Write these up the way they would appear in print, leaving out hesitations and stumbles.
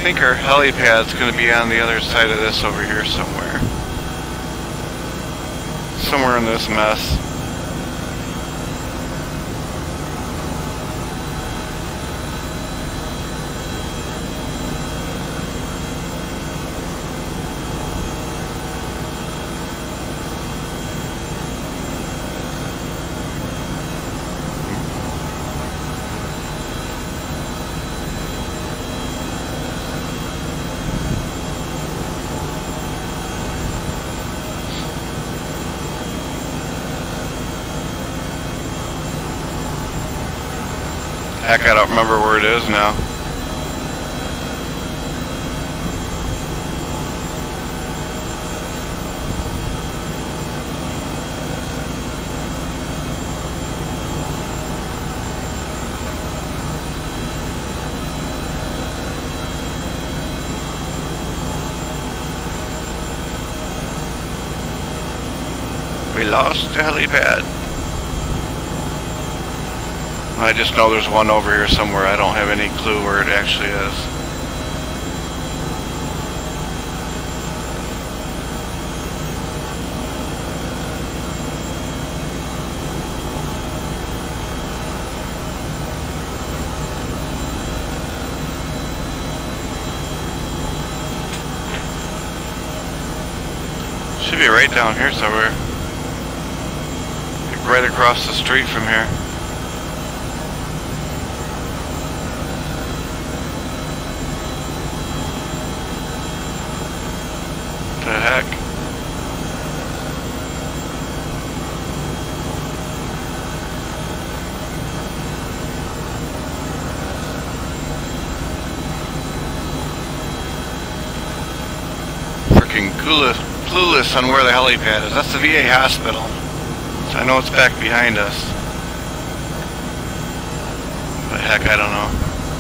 think our helipad's going to be on the other side of this over here somewhere. Somewhere in this mess. Heck, I don't remember where it is now. We lost the helipad. I just know there's one over here somewhere. I don't have any clue where it actually is. Should be right down here somewhere. Right across the street from here. The heck? Freaking clueless on where the helipad is. That's the VA hospital. So I know it's back behind us. But heck, I don't know.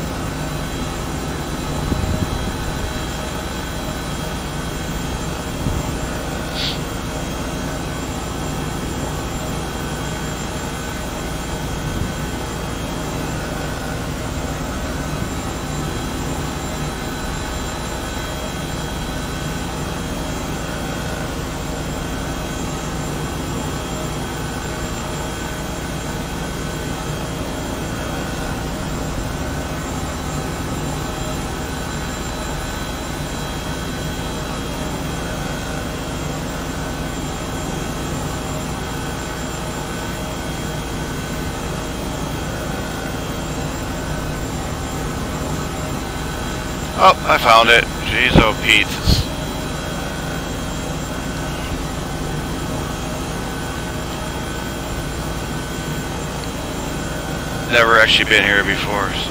Oh, I found it. Jeez, oh Pete. Never actually been here before, so.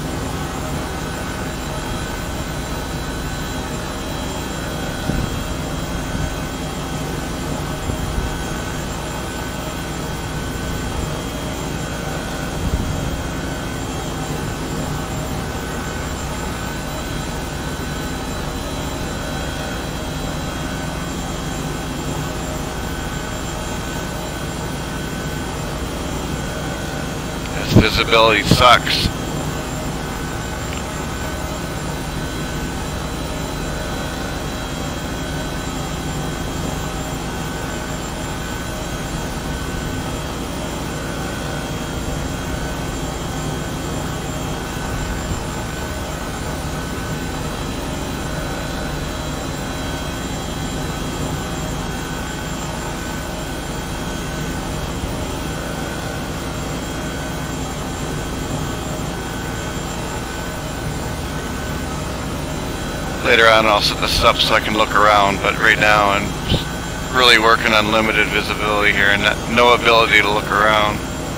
Visibility sucks. Later on I'll set this up so I can look around, but right now I'm just really working on limited visibility here and no ability to look around.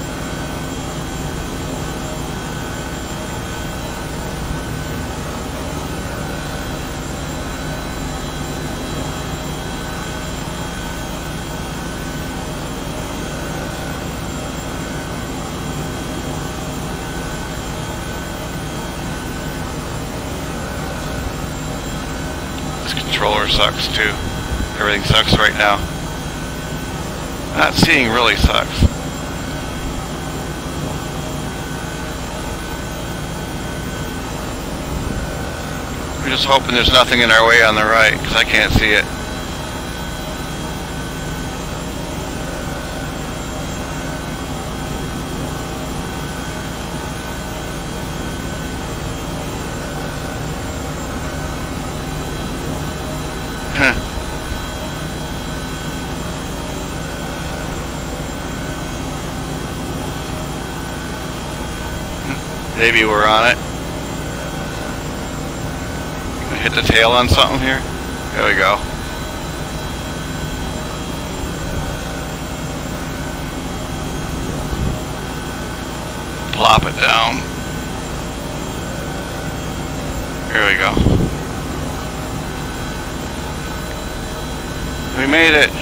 Controller sucks too. Everything sucks right now. Not seeing really sucks. just hoping there's nothing in our way on the right, because I can't see it. Maybe we're on it. Hit the tail on something here. There we go. Plop it down. Here we go. We made it.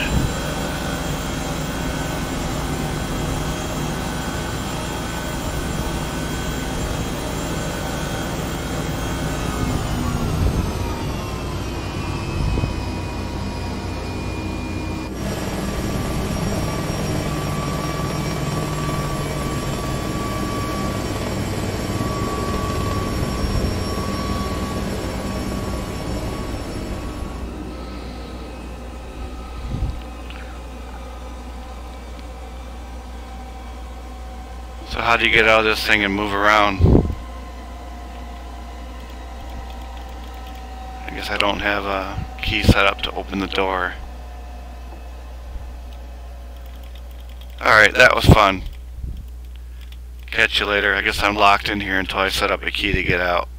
So how do you get out of this thing and move around? I guess I don't have a key set up to open the door. Alright, that was fun. Catch you later. I guess I'm locked in here until I set up a key to get out.